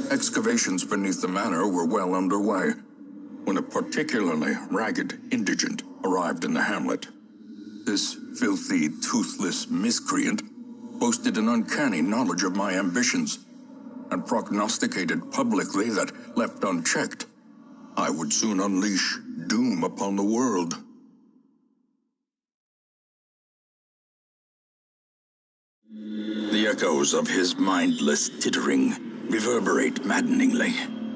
Excavations beneath the manor were well underway when a particularly ragged indigent arrived in the hamlet. This filthy, toothless miscreant boasted an uncanny knowledge of my ambitions and prognosticated publicly that, left unchecked, I would soon unleash doom upon the world. The echoes of his mindless tittering reverberate maddeningly.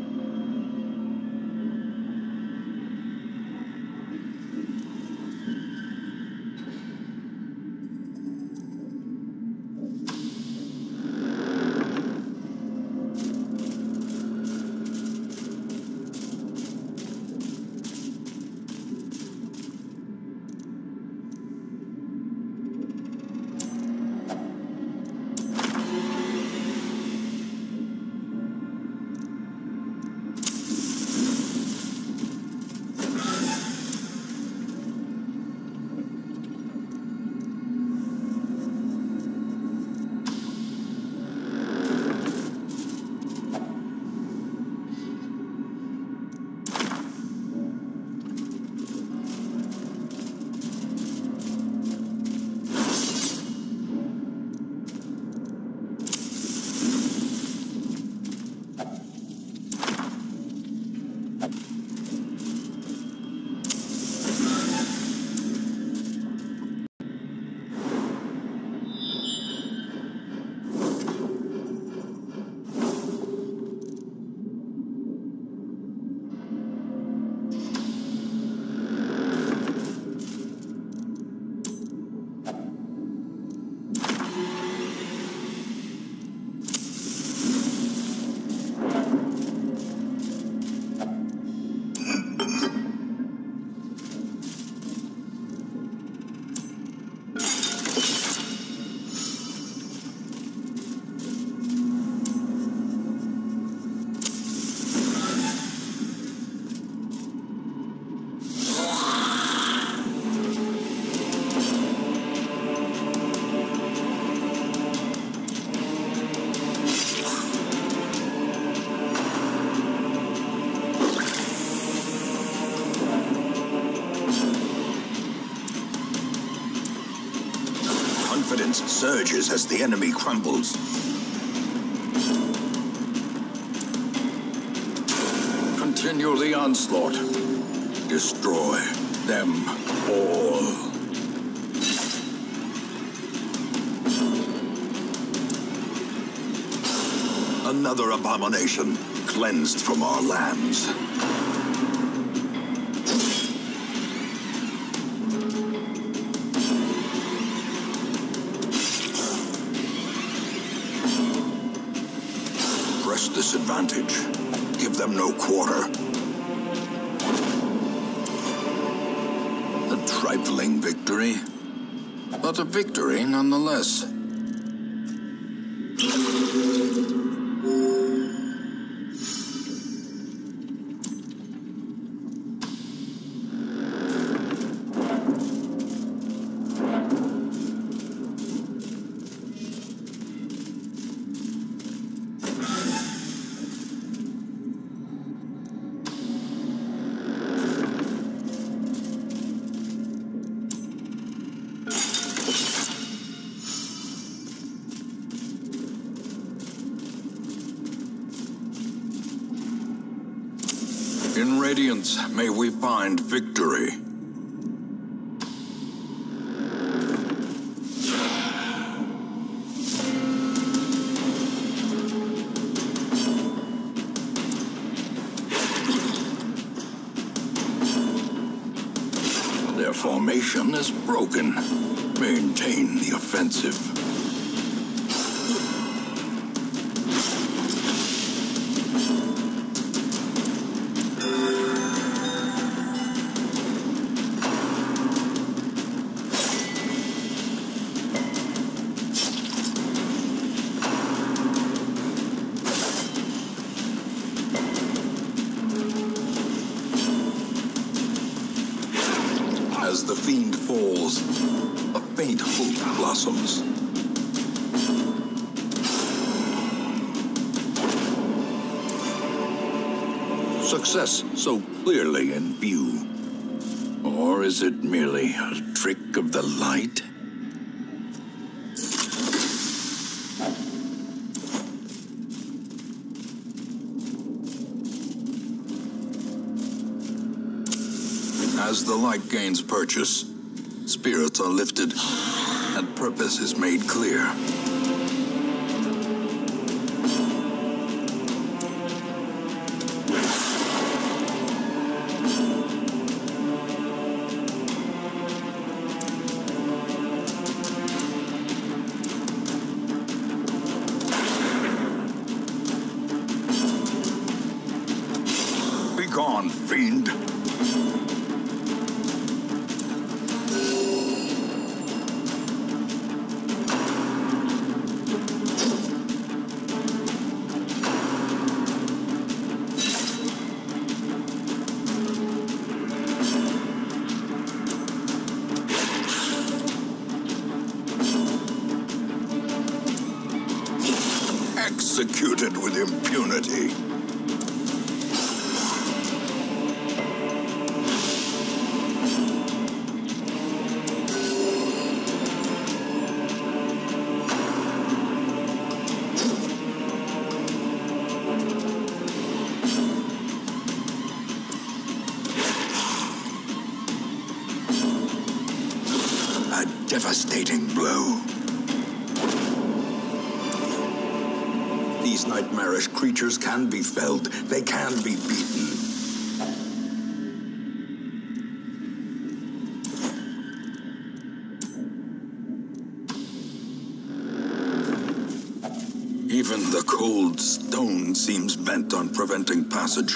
Confidence surges as the enemy crumbles. Continue the onslaught. Destroy them all. Another abomination cleansed from our lands. Press this advantage. Give them no quarter. A trifling victory, but a victory nonetheless. In Radiance, may we find victory. Their formation is broken. Maintain the offensive. As the fiend falls, a faint hope blossoms. Success so clearly in view. Or is it merely a trick of the light? As the light gains purchase, spirits are lifted, and purpose is made clear. Begone, fiend! Executed with impunity. A devastating blow. These nightmarish creatures can be felled. They can be beaten. Even the cold stone seems bent on preventing passage.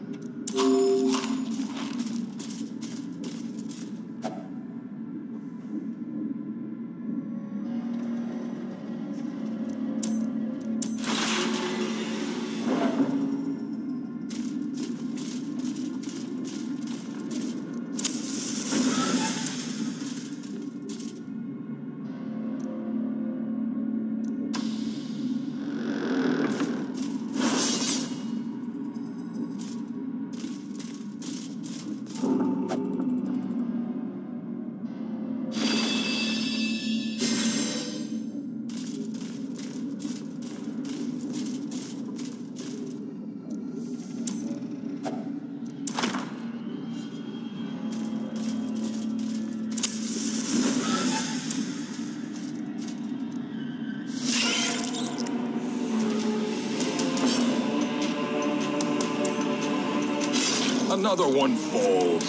Another one falls.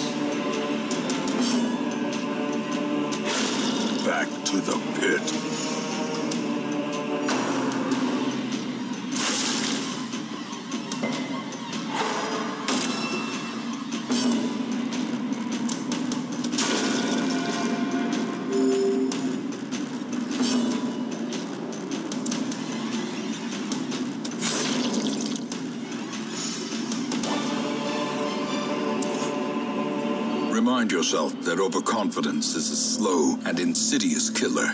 Back to the pit. Remind yourself that overconfidence is a slow and insidious killer.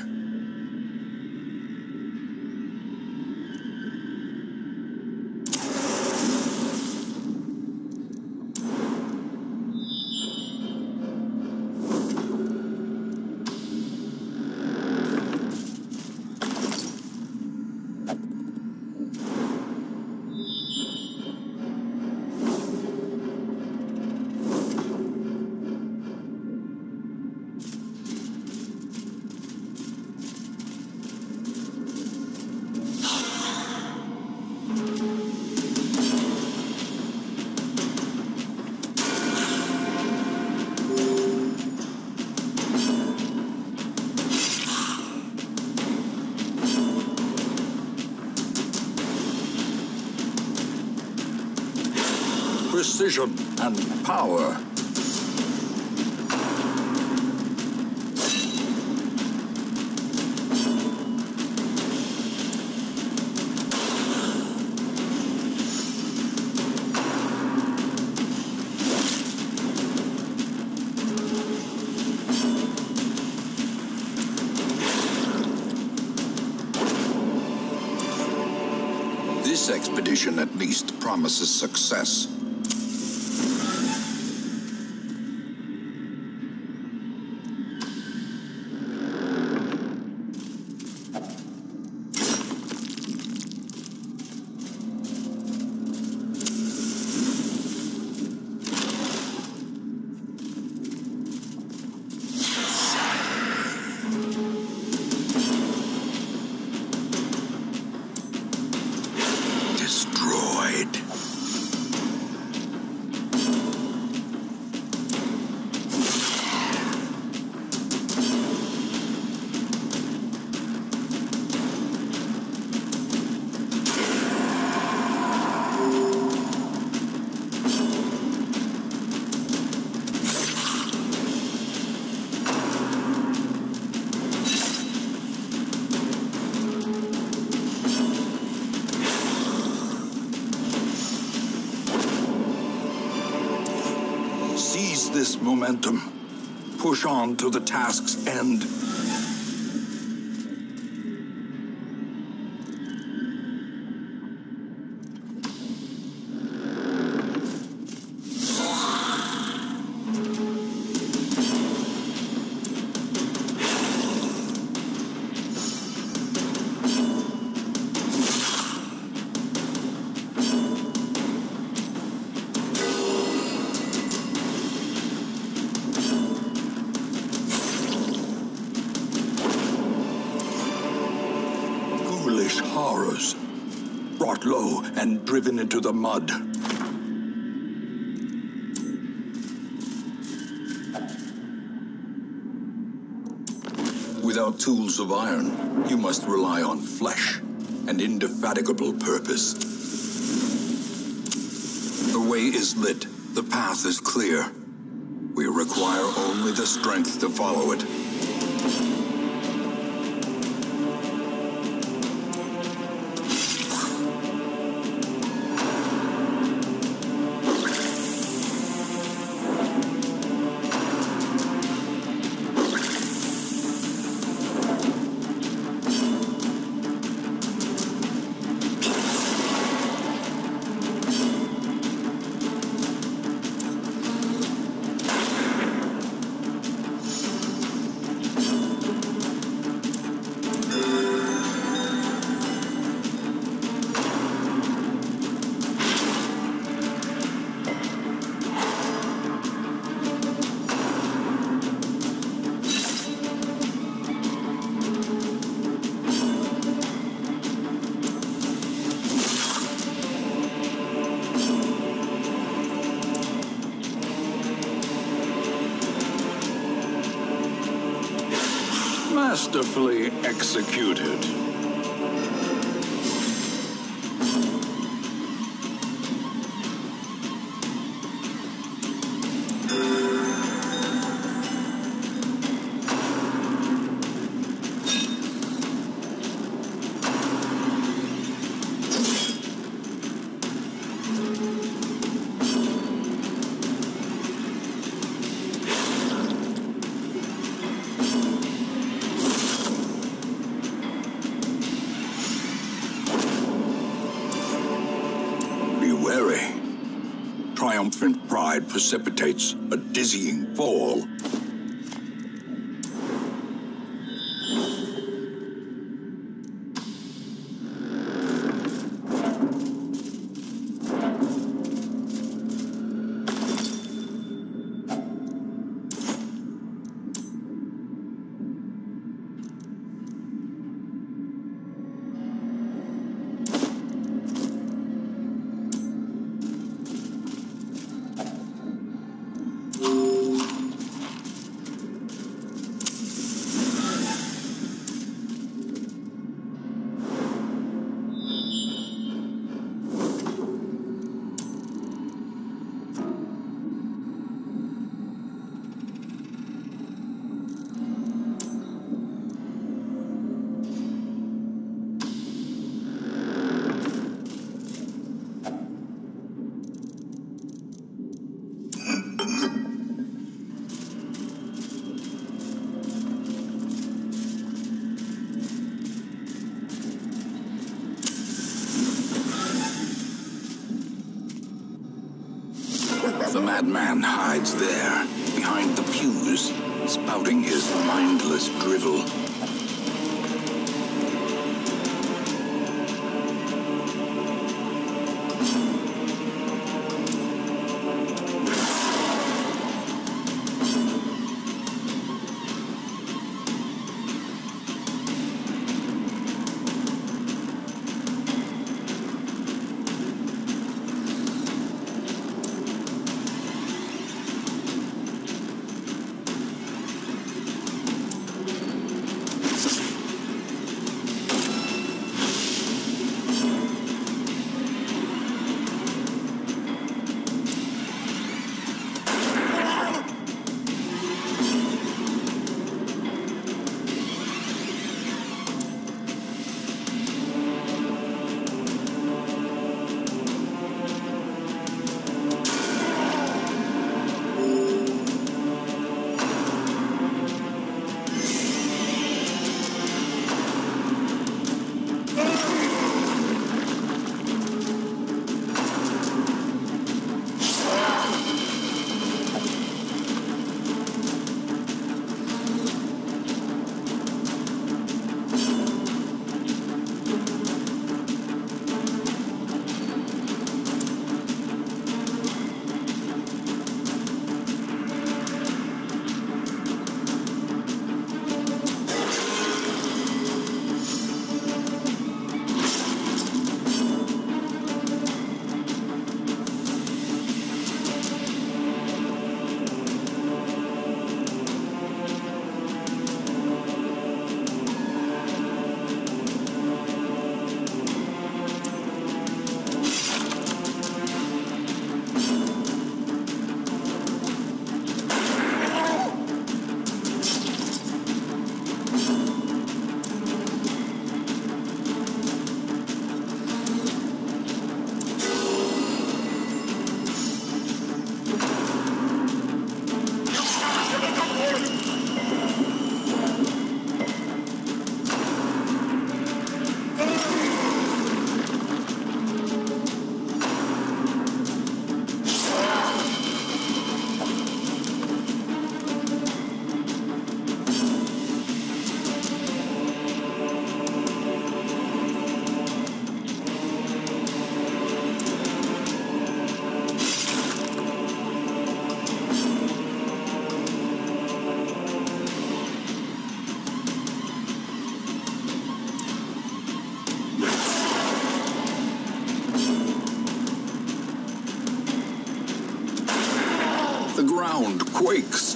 Precision and power. This expedition at least promises success. this momentum. Push on to the task's end. Horrors, brought low and driven into the mud. Without tools of iron, you must rely on flesh and indefatigable purpose. The way is lit, the path is clear. We require only the strength to follow it. Masterfully executed. Triumphant pride precipitates a dizzying fall. The madman hides there, behind the pews, spouting his mindless drivel. quakes.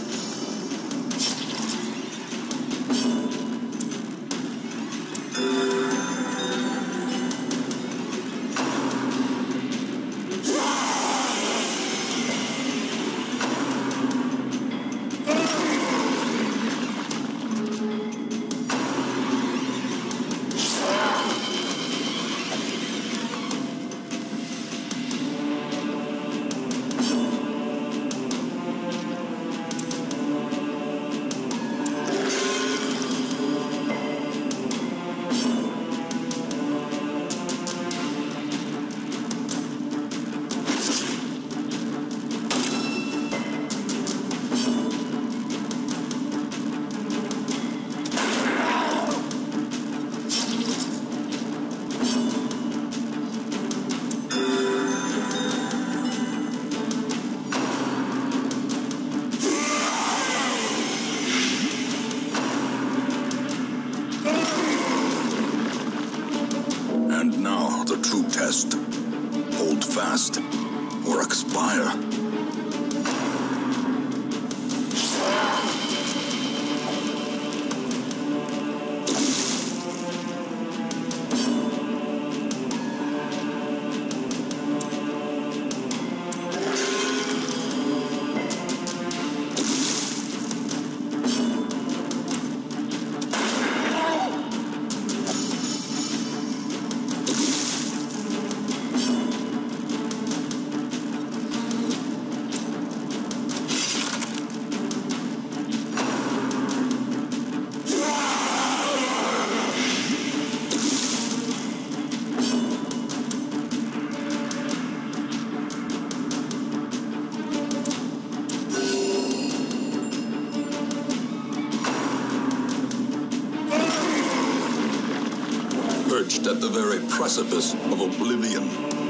And now the true test. Hold fast or expire. Perched at the very precipice of oblivion.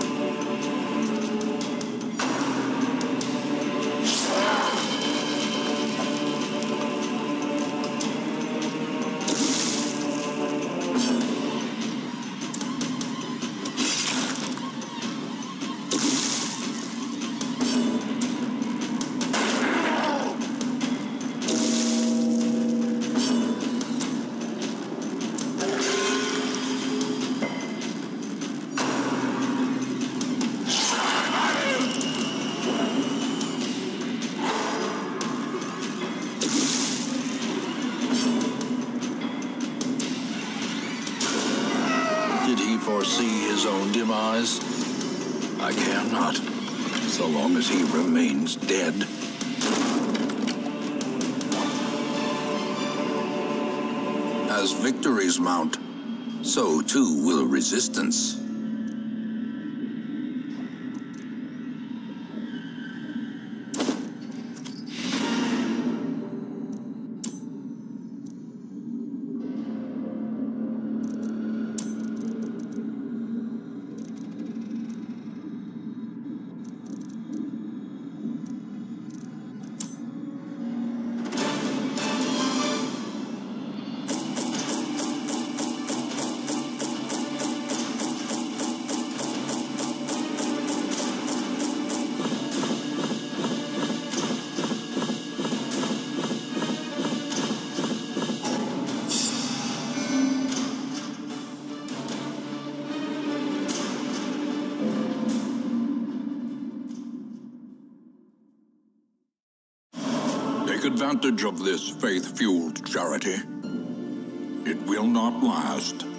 Did he foresee his own demise? I care not, so long as he remains dead. As victories mount, so too will resistance. Take advantage of this faith-fueled charity. It will not last.